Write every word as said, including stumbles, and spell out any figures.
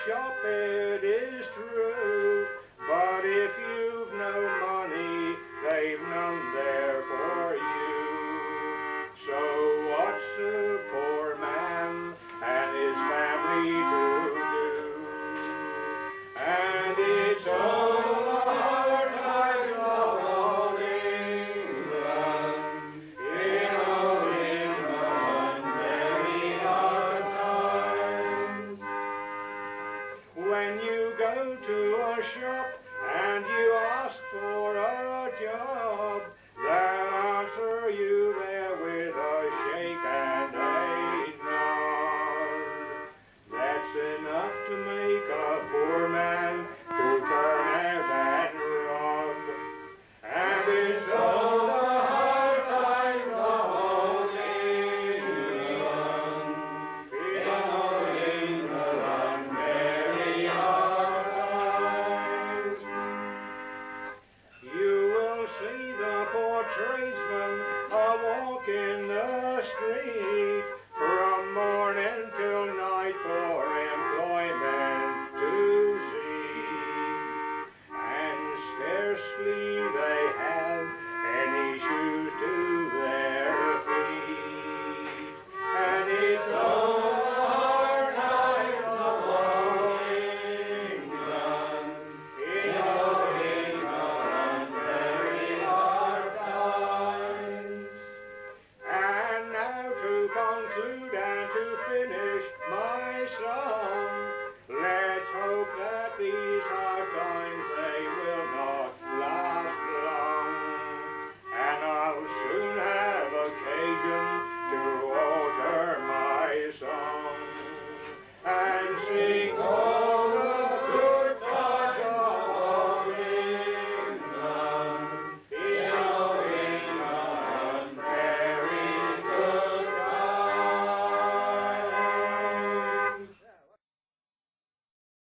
shop, it is true. But if you've no money, they've none there for you. So what's the poor man and his family to do? And it's all the hard times of old England, in old England, very hard times. When you go to a shop and you ask for a job, they'll answer you there with a shake and a nod. That's enough to make a poor man to turn out and rob. And it's all the hard times of old England, in old England, very hard times. You will see the poor tradesman a walk in the street from morning till night.